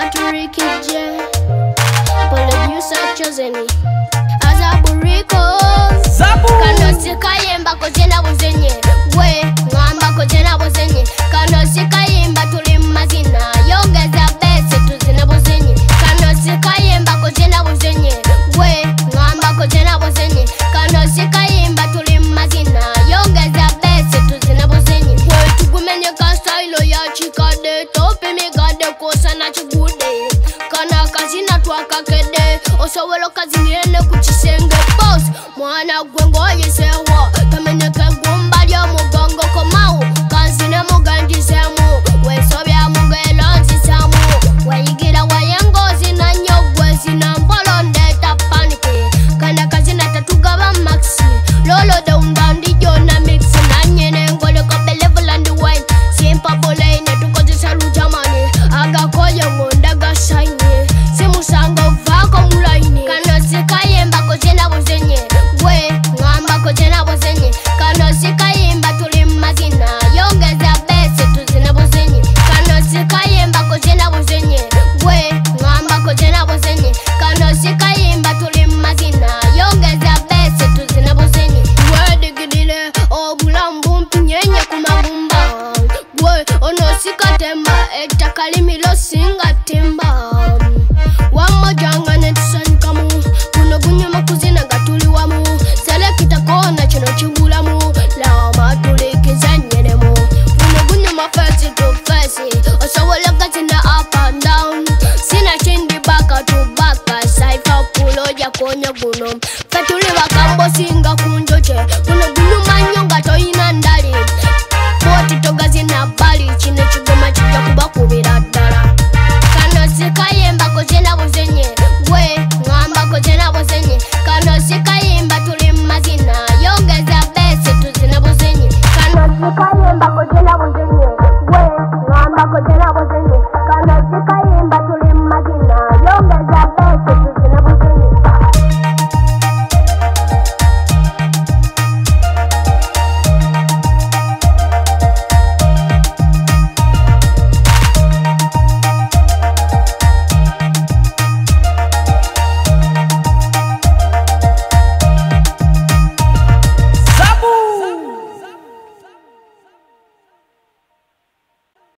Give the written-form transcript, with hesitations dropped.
Patrick J. Producer chosen Azabu Records. Kano sikayemba kojena buzenye. We ngamba kojena buzenye. Kano sikayemba tuli mazina. Yongeza bese tuzina buzenye. Kano sikayemba kojena buzenye. We ngamba kojena buzenye. Kano sikayemba tuli mazina. Yongeza bese tuzina buzenye. We tukumenye ka style ya chikade. Topi migade kosa na chigude. Kana kazina twakakede. Osowelo kaziniene kuchisenge boss. Mwana gwengo yesewa. Kameneke gumba lyo mugongo komau. Kazine muganji semu. Wesobya mungelo zisamu. Wayigira wayengo zina nyogwe. Zina mbolo ndeta panike. Kana kazina tatugaba maxi. Lolo de undandi jona mixi. Nanyene ngole kobe level and wine. Simpa bole ine tukozi salu jamani. Aga koye ngondaga shine. Simu sango vako mulaini. Kano sikayemba kojena buzenye. We ngamba kojena buzenye. Kano sikayemba tuli mazina. Yongeza bese tuzina buzenye. Kano sikayemba kojena buzenye. We ngamba kojena buzenye. Kano sikayemba tuli mazina. Yongeza bese tuzina buzenye. We digidile obulambu mpinyenye kumabumba. We ono sikatemba etakalimi lo sing.